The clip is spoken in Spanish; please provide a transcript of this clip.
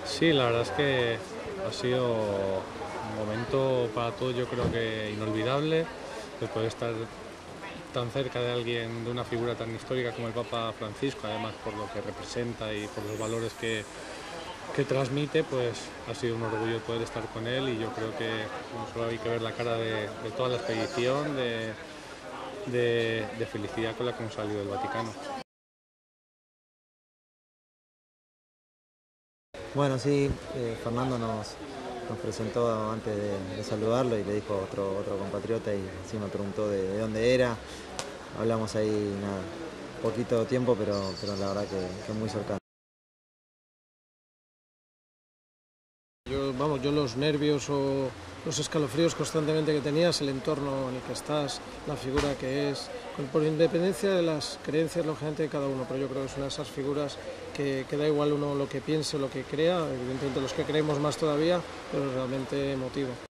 Sí, la verdad es que ha sido un momento para todos, yo creo que inolvidable, el poder estar tan cerca de alguien, de una figura tan histórica como el Papa Francisco, además por lo que representa y por los valores que transmite, pues ha sido un orgullo poder estar con él y yo creo que no solo hay que ver la cara de toda la expedición, de felicidad con la que hemos salido del Vaticano. Bueno, sí, Fernando nos presentó antes de saludarlo y le dijo otro compatriota y sí me preguntó de dónde era. Hablamos ahí, nada, poquito tiempo, pero la verdad que muy cercano. Yo los nervios o los escalofríos constantemente que tenías, el entorno en el que estás, la figura que es, por independencia de las creencias, lógicamente, de cada uno, pero yo creo que es una de esas figuras que da igual uno lo que piense o lo que crea, evidentemente los que creemos más todavía, pero realmente emotivo.